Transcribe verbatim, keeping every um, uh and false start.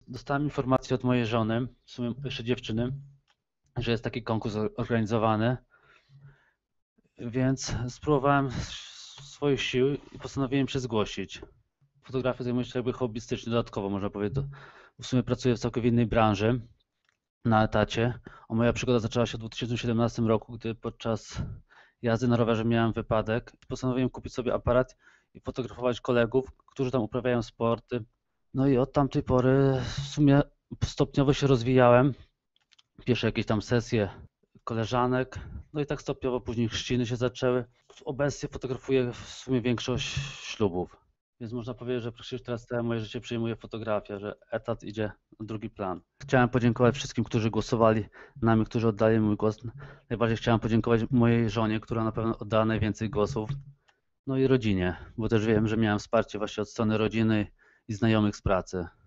dostałem informację od mojej żony, w sumie jeszcze dziewczyny, że jest taki konkurs organizowany, więc spróbowałem swoich sił i postanowiłem się zgłosić. Fotografię zajmuję się jakby hobbystycznie, dodatkowo można powiedzieć. W sumie pracuję w całkowicie innej branży, na etacie. A moja przygoda zaczęła się w dwa tysiące siedemnastym roku, gdy podczas jazdy na rowerze miałem wypadek i postanowiłem kupić sobie aparat i fotografować kolegów, którzy tam uprawiają sporty. No i od tamtej pory w sumie stopniowo się rozwijałem. Pierwsze jakieś tam sesje koleżanek, no i tak stopniowo później chrzciny się zaczęły. Obecnie fotografuję w sumie większość ślubów, więc można powiedzieć, że praktycznie teraz całe moje życie przejmuje fotografia, że etat idzie na drugi plan. Chciałem podziękować wszystkim, którzy głosowali na mnie, którzy oddali mój głos. Najbardziej chciałem podziękować mojej żonie, która na pewno oddała najwięcej głosów, no i rodzinie, bo też wiem, że miałem wsparcie właśnie od strony rodziny i znajomych z pracy.